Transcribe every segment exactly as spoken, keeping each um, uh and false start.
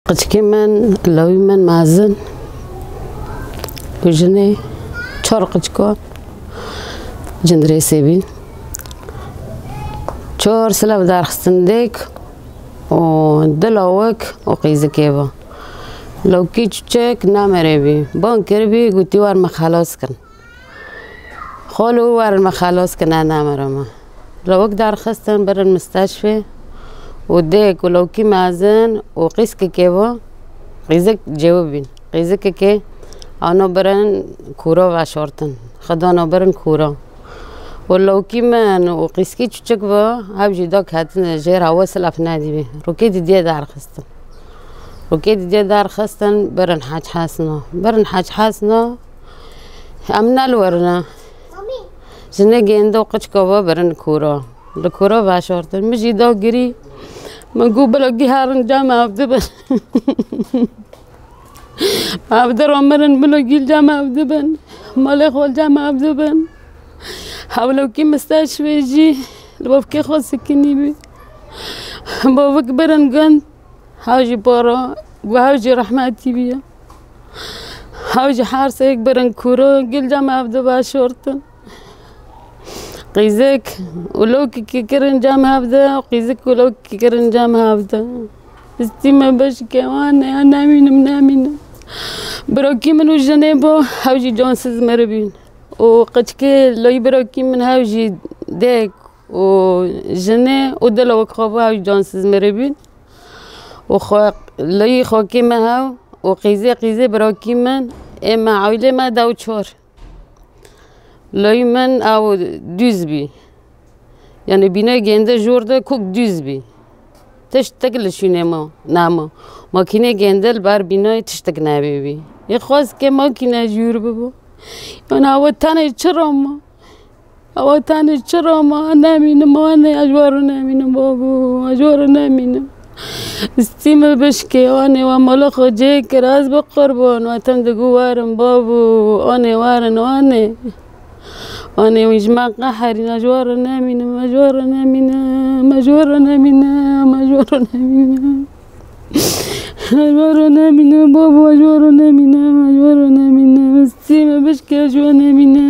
قشكي من لوي من مازن وجني چهار قشكو جندري سيبين چهار سلاف دار خستنديك و دلوك و قيزكيبا لو كي تشك نامري بي بان كربي قلتي وار ما خلاص كن خالو وار ما خلاص كن انا مرما لوك دار خستن بر المستشفى وديك ولو كي مازن وقيس كيبا قيزك جوابين قيزك كي انا برن كورا واشورتن خدانا برن كورا ولو كي من وقيس كي تشك با هبجي داك هاتن جير هوا سلاف نادي بي روكي دي دار خستن روكي دي دار خستن برن حاج حاسنا برن حاج حاسنا امنا الورنا جنة جيندو قشكوا برن كورا الكورا واشورتن مجي دا جري منقول بلاقي هارن جامعة بدبن ما أقدر أمرن بلاقي الجامعة بدبن مالك والجامعة بدبن حاولوا كي مستشفى يجي لبابكي خو سكني بي بابك برن قند هاوجي بارا وهاوجي رحمتي بيا هاوجي حارسك برن كورو قل جامعة بدبا شورتن قيزك ولو كي كرن جامعة بدا وقيزك ولو كي كرن جامعة بدا استيما باش كمان انا مين منامين بروكي من وجنبو هاوجي جونسز مربين وقتكي لو يبروكي من هاوجي ديك وجنة ودلو خابو هاوجي جونسز مربين وخو لو يخوكي ما هاو وقيزي قيزي بروكي من اما عويلة ما داو تشور لای من او دوز بی یعنی بینای گنده جورده کوک دوز بی تشت تگلشونه ما نما ماکینه گندل بر بینای تشتگ نبی بی یه خواست که ماکینه جور ببو یعنی او تنه چرا ما او تنه چرا ما نمینم ما نه اجوار نمینم بابو اجوار نمینم استیمه بشکی آنه و مال خواجه کراز بقربان و تم دگو وارم بابو آنه وارن آنه أنا ويجمع قحري أجوار نامنا أجوار نامنا أجوار نامنا أجوار نامنا أجوار نامنا بابا أجوار نامنا أجوار نامنا بستيمة بشكي أجوار نامنا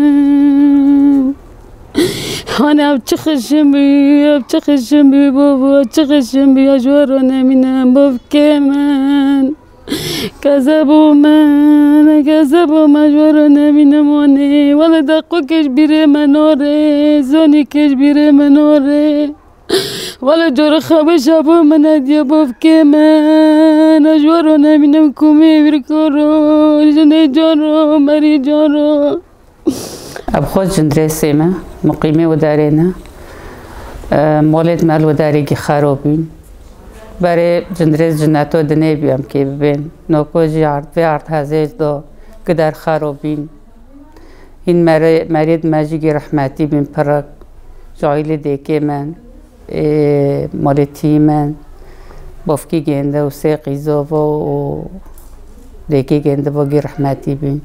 أنا أبتخشم بي أبتخشم بي بابا أبتخشم بي أجوار نامنا باب كمان كذبوا من كذبوا مجورنا من موني ولا دقوا كشبير منوري زوني كشبير منوري ولا جور خبش أبو من أديبو كمان أجورنا من كومي بركورو جني جورو مري جورو أبخوت جندري سيما مقيمي ودارينا مولد مال وداري خرابين برای جندرز جناتو دنیا بیام که ببین نوکوجی عرض و عرض هزیج دو که در خرابین این مرید مجیگی رحمتی بین پرک جایل دیگه من مالتی من بافکی گنده و سه قیزا و دیگه گنده باگی رحمتی بین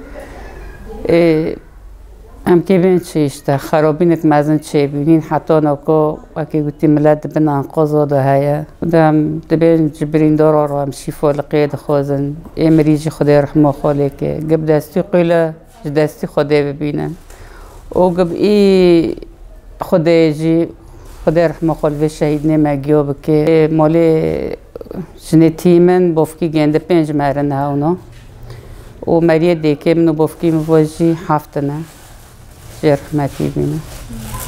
هم که بین چیشته خرابین که مزن چه بینین حتی نکو وکی گوتی ملت بین انقاضا ده هیا دم دبین جبرین دارا رو هم شیفا لقید خوازن ای مریجی خدای رحمه خاله که گب دستی قیله دستی خدای ببینن و گب ای خدای جی خدای رحمه خاله شهید نمگیا بکه مالی جنه تیمن بافکی گنده پنج مرن هاونا و مریه دیگه منو بافکی مواجی هفته نه رحمتی بینه